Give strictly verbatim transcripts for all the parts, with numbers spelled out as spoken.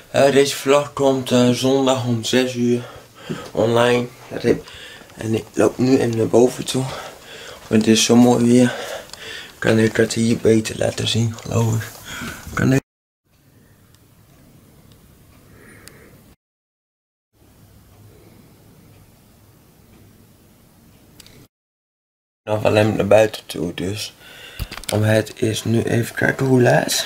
Uh, deze vlog komt uh, zondag om zes uur online. En ik loop nu even naar boven toe. Want het is zo mooi weer. Kan ik het hier beter laten zien, geloof ik. Kan ik... Nog wel even naar buiten toe, dus. Maar het is nu even kijken hoe laat.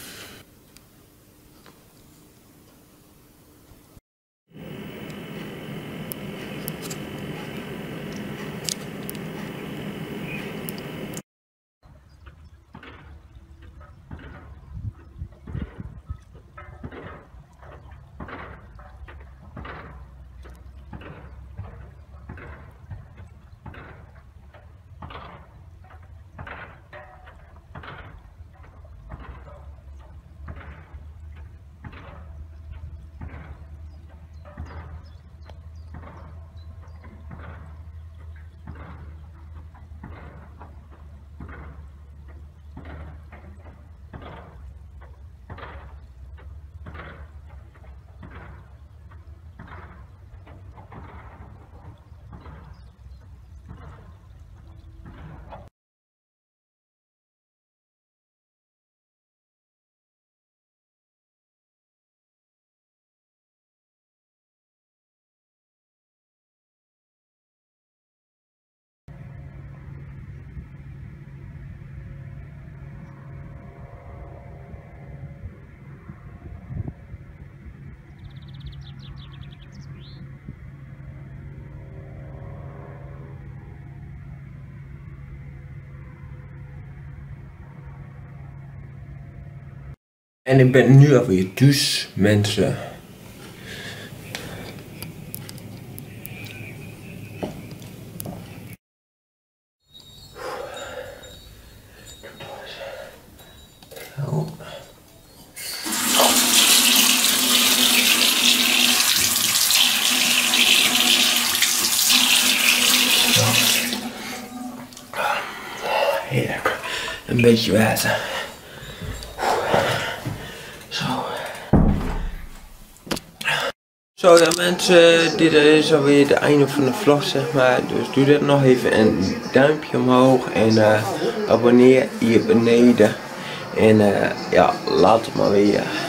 En ik ben nu alweer dus, mensen. Zo. Heerlijk. Een beetje water. Zo ja mensen, dit is alweer het einde van de vlog zeg maar, dus doe dat nog even een duimpje omhoog en uh, abonneer hier beneden en uh, ja, laat het maar weer.